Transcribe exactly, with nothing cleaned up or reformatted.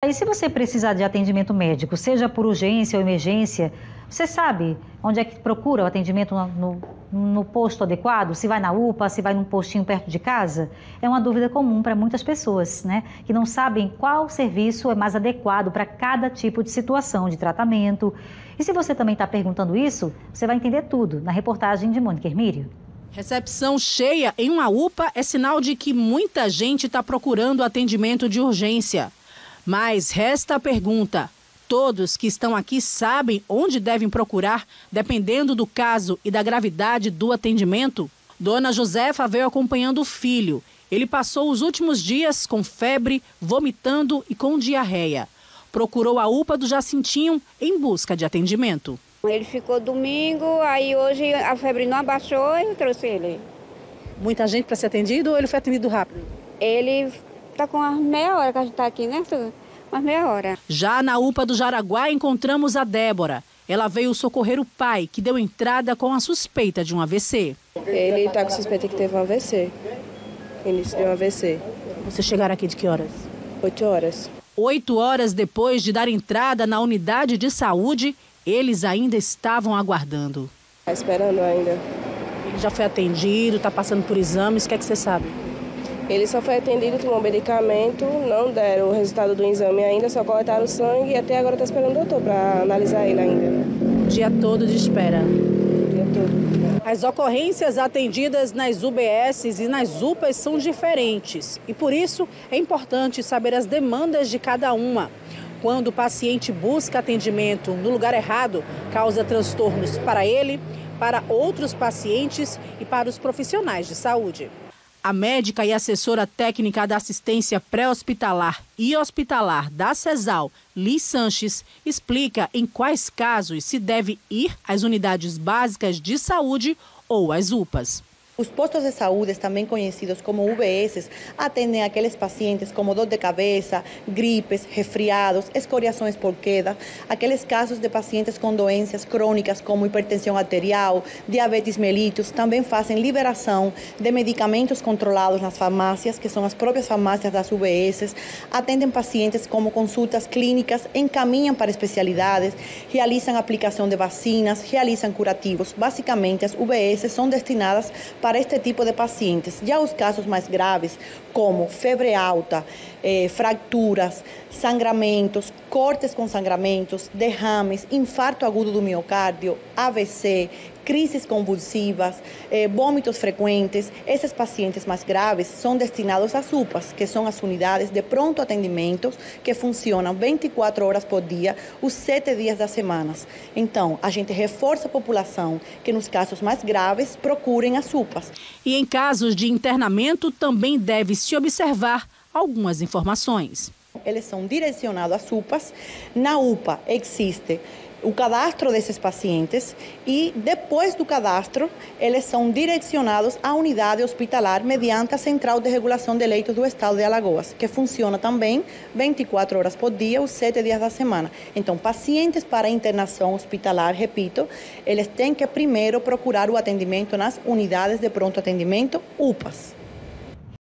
e se você precisar de atendimento médico, seja por urgência ou emergência, você sabe onde é que procura o atendimento no, no, no posto adequado? Se vai na U P A, se vai num postinho perto de casa? É uma dúvida comum para muitas pessoas, né? Que não sabem qual serviço é mais adequado para cada tipo de situação de tratamento. E se você também está perguntando isso, você vai entender tudo na reportagem de Mônica Hermírio. Recepção cheia em uma U P A é sinal de que muita gente está procurando atendimento de urgência. Mas resta a pergunta: todos que estão aqui sabem onde devem procurar, dependendo do caso e da gravidade do atendimento? Dona Josefa veio acompanhando o filho. Ele passou os últimos dias com febre, vomitando e com diarreia. Procurou a U P A do Jacintinho em busca de atendimento. Ele ficou domingo, aí hoje a febre não abaixou e eu trouxe ele. Muita gente para ser atendido ou ele foi atendido rápido? Ele está com umas meia hora que a gente está aqui, né? Umas meia hora. Já na U P A do Jaraguá encontramos a Débora. Ela veio socorrer o pai, que deu entrada com a suspeita de um A V C. Ele está com suspeita que teve um A V C. Início de um A V C. Vocês chegaram aqui de que horas? Oito horas. Oito horas depois de dar entrada na unidade de saúde, eles ainda estavam aguardando. Está esperando ainda. Ele já foi atendido, está passando por exames, o que é que você sabe? Ele só foi atendido, tomou medicamento, não deram o resultado do exame ainda, só coletaram o sangue e até agora está esperando o doutor para analisar ele ainda. O dia todo de espera. O dia todo. As ocorrências atendidas nas U B Ss e nas U P As são diferentes e por isso é importante saber as demandas de cada uma. Quando o paciente busca atendimento no lugar errado, causa transtornos para ele, para outros pacientes e para os profissionais de saúde. A médica e assessora técnica da assistência pré-hospitalar e hospitalar da CESAL, Liz Sanches, explica em quais casos se deve ir às unidades básicas de saúde ou às U P As. Os postos de saúde, também conhecidos como U B Ss, atendem aqueles pacientes como dor de cabeça, gripes, resfriados, escoriações por queda, aqueles casos de pacientes com doenças crônicas como hipertensão arterial, diabetes mellitus, também fazem liberação de medicamentos controlados nas farmácias, que são as próprias farmácias das U B Ss, atendem pacientes como consultas clínicas, encaminham para especialidades, realizam aplicação de vacinas, realizam curativos. Basicamente, as U B Ss são destinadas para para este tipo de pacientes. Já os casos mais graves, como febre alta, eh, fraturas, sangramentos, cortes com sangramentos, derrames, infarto agudo do miocárdio, A V C, crises convulsivas, eh, vômitos frequentes, esses pacientes mais graves são destinados às U P As, que são as unidades de pronto atendimento que funcionam vinte e quatro horas por dia, os sete dias da semana. Então, a gente reforça a população que nos casos mais graves procurem as U P As. E em casos de internamento também deve se observar algumas informações. Eles são direcionados às U P As. Na U P A existe o cadastro desses pacientes e depois do cadastro eles são direcionados à unidade hospitalar mediante a Central de Regulação de Leitos do Estado de Alagoas, que funciona também vinte e quatro horas por dia, os sete dias da semana. Então, pacientes para internação hospitalar, repito, eles têm que primeiro procurar o atendimento nas unidades de pronto atendimento U P As.